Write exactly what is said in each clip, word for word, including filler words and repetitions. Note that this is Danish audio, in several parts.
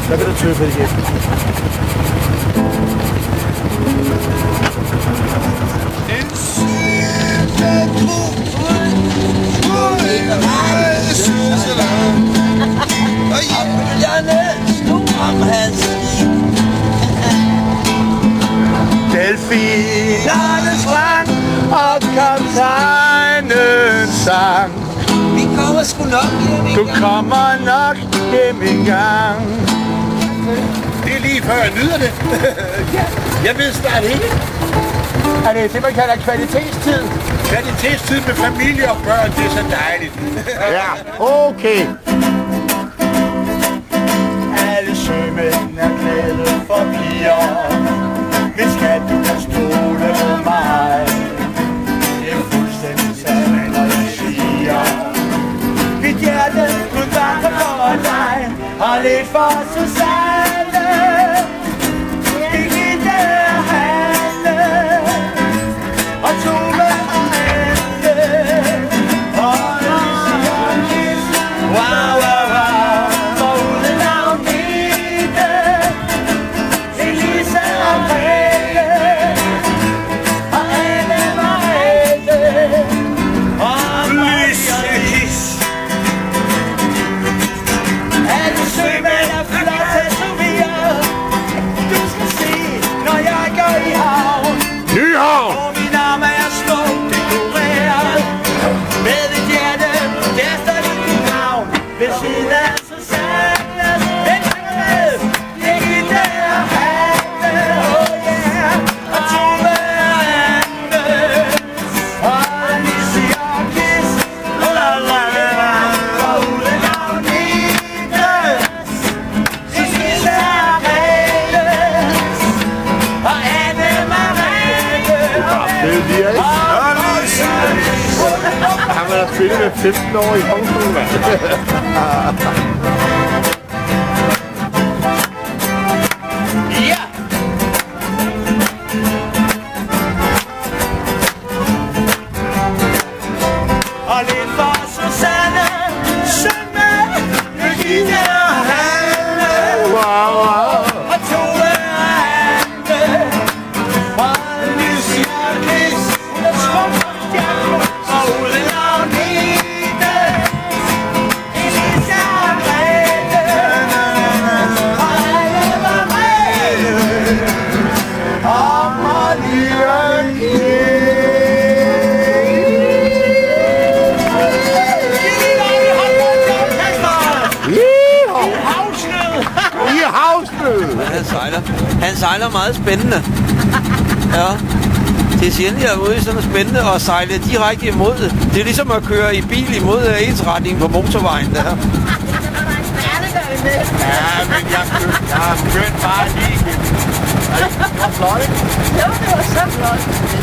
Hvad vil du tøve for det igen? Den syge brud ud mig Sydsjælland. Og bølgerne slog om hans skib. Delfinernes sprang og kaptajnen sang. Vi kommer sgu nok hjem Du kommer nok hjem engang. Det er lige før jeg nyder det. Ja, jeg ved snart ikke. Er det det, man kalder kvalitetstid? Kvalitetstid med familie og børn, det er så dejligt. Ja, okay. Alle sømænd er glade for piger. Hvis skat, du kan stole på mig. Det er fuldstændig sandt, når jeg siger. Mit hjerte kunne banke for dig, og lidt for Susanne. Birgitte og Hanne, og Tove og Anne, og Lise og Kis. Wow, wow, wow, for uden Agnete, Elise og Grete, og Anne Margrethe, og Lise og Kis. Alle sømænd er flot tatoveret. Du skal se, når jeg går i havn. Nyhavn! Og min arm er smukt dekoreret. Med et hjerte, der står dit navn. Ved siden af Susanne. Den med Birgitte og Hanne. Oh yeah. Og Tove og Anne. Og Lise og Kis. La la la la. Og uden Agnete. Elise og Grete. Og Anne Margrethe. Det er lige, ikke? Han var da spillet med femten år i Hongkong, mand. Ja! Og lidt for Susanne, Sømme, Birgitte og Hanne, Wow, wow. og Tove og Anne, og Lise og Kis, og Trump og Stjerne, og uden Agnete, Elise og Grete, og Anne Margrethe, og Marie I havsnød! Han sejler. Han sejler meget spændende. Ja. Det er sjældent, jeg er ude i sådan noget spændende og sejle direkte imod. Det er ligesom at køre i bil imod ensretningen på motorvejen der. Ja, men jeg, jeg har kørt bare lige. Det var flot, ikke? Jo, det var så flot.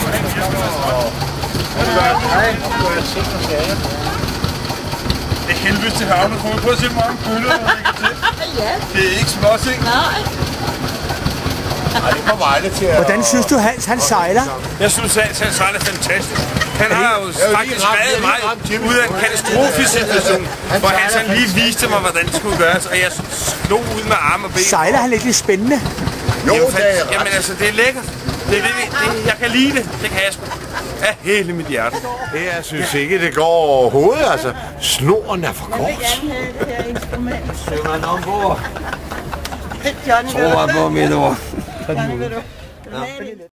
Det er helvede til havne. Prøv at se, hvor mange bøller der ligger til. Ja. Det er ikke små ting. Nej. Ej, det kommer aldrig til at... Hvordan synes du, Hans han sejler? Jeg synes, at han sejler fantastisk. Han har jo faktisk reddet mig ud af en katastrofesituation, hvor han sådan lige viste mig, hvordan det skulle gøres, og jeg slog ud med arme og ben. Sejler han lidt lidt spændende? Jo, Jamen, det er jamen altså, det er lækkert. Det er det, det, jeg kan lide det. Det kan jeg sgu. Af hele mit hjerte. Jeg synes ikke, det går overhovedet. Altså, snoren er for kort. Jeg vil gerne have det her instrument. Sømmeren ombord. Johnny, vil Tror du? jeg på mit ord. Johnny, vil du? Vil du have det?